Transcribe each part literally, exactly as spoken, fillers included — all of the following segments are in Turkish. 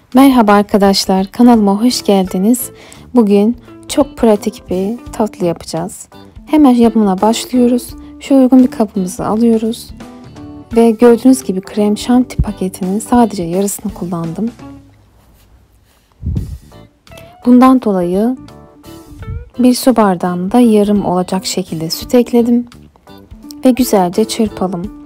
Merhaba arkadaşlar, kanalıma hoş geldiniz. Bugün çok pratik bir tatlı yapacağız. Hemen yapımına başlıyoruz. Şu uygun bir kabımızı alıyoruz. Ve gördüğünüz gibi krem şanti paketinin sadece yarısını kullandım. Bundan dolayı bir su bardağında yarım olacak şekilde süt ekledim. Ve güzelce çırpalım.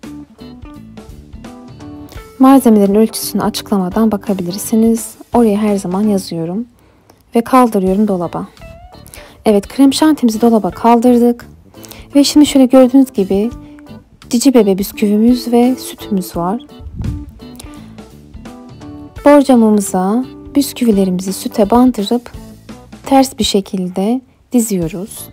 Malzemelerin ölçüsünü açıklamadan bakabilirsiniz. Oraya her zaman yazıyorum. Ve kaldırıyorum dolaba. Evet, krem şantimizi dolaba kaldırdık. Ve şimdi şöyle gördüğünüz gibi cici bebe bisküvimiz ve sütümüz var. Borcamımıza bisküvilerimizi süte bandırıp ters bir şekilde diziyoruz.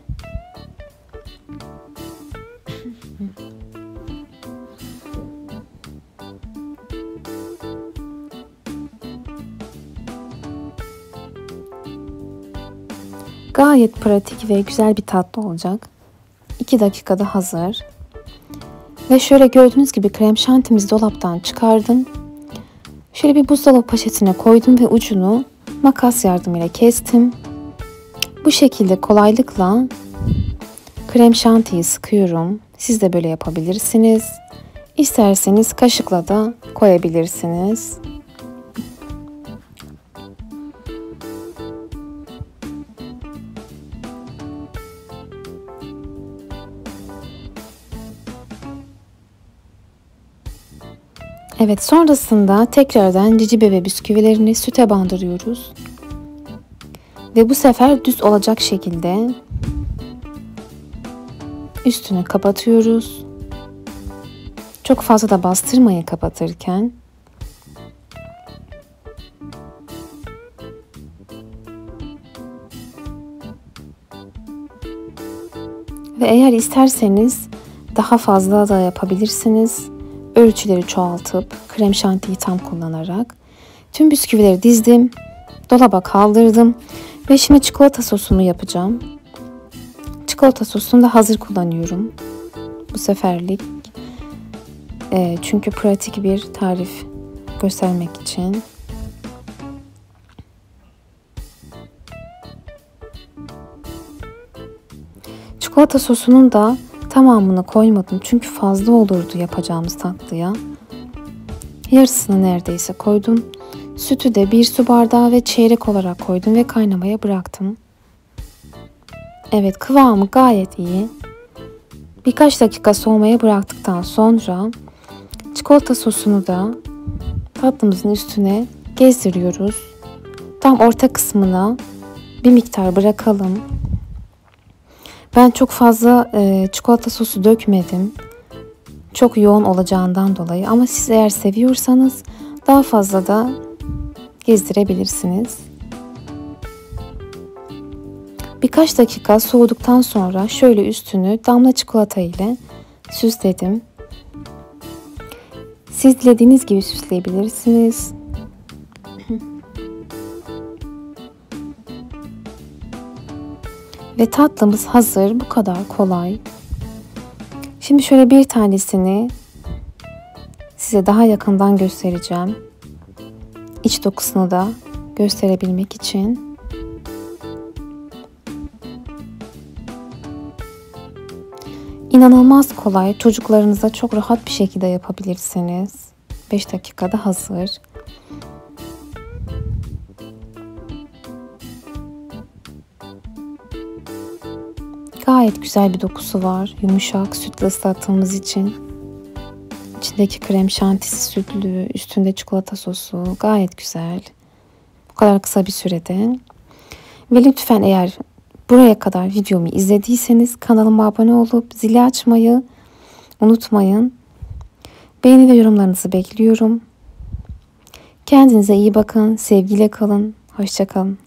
Gayet pratik ve güzel bir tatlı olacak. iki dakikada hazır. Ve şöyle gördüğünüz gibi krem şantimizi dolaptan çıkardım. Şöyle bir buzdolabı poşetine koydum ve ucunu makas yardımıyla kestim. Bu şekilde kolaylıkla krem şantiyi sıkıyorum. Siz de böyle yapabilirsiniz. İsterseniz kaşıkla da koyabilirsiniz. Evet, sonrasında tekrardan cici bebe bisküvilerini süte bandırıyoruz. Ve bu sefer düz olacak şekilde üstünü kapatıyoruz. Çok fazla da bastırmayın kapatırken. Ve eğer isterseniz daha fazla da yapabilirsiniz. Ölçüleri çoğaltıp krem şantiyi tam kullanarak tüm bisküvileri dizdim, dolaba kaldırdım ve şimdi çikolata sosunu yapacağım. Çikolata sosunu da hazır kullanıyorum bu seferlik, e, çünkü pratik bir tarif göstermek için. Çikolata sosunun da tamamını koymadım çünkü fazla olurdu yapacağımız tatlıya. Yarısını neredeyse koydum. Sütü de bir su bardağı ve çeyrek olarak koydum ve kaynamaya bıraktım. Evet, kıvamı gayet iyi. Birkaç dakika soğumaya bıraktıktan sonra çikolata sosunu da tatlımızın üstüne gezdiriyoruz. Tam orta kısmına bir miktar bırakalım. Ben çok fazla e, çikolata sosu dökmedim. Çok yoğun olacağından dolayı, ama siz eğer seviyorsanız daha fazla da gezdirebilirsiniz. Birkaç dakika soğuduktan sonra şöyle üstünü damla çikolata ile süsledim. Siz dilediğiniz gibi süsleyebilirsiniz. Ve tatlımız hazır. Bu kadar kolay. Şimdi şöyle bir tanesini size daha yakından göstereceğim. İç dokusunu da gösterebilmek için. İnanılmaz kolay. Çocuklarınıza çok rahat bir şekilde yapabilirsiniz. beş dakikada hazır. Gayet güzel bir dokusu var. Yumuşak, sütle ıslattığımız için. İçindeki krem şantisi sütlü, üstünde çikolata sosu gayet güzel. Bu kadar kısa bir sürede. Ve lütfen eğer buraya kadar videomu izlediyseniz kanalıma abone olup zili açmayı unutmayın. Beğeni ve yorumlarınızı bekliyorum. Kendinize iyi bakın, sevgiyle kalın, hoşça kalın.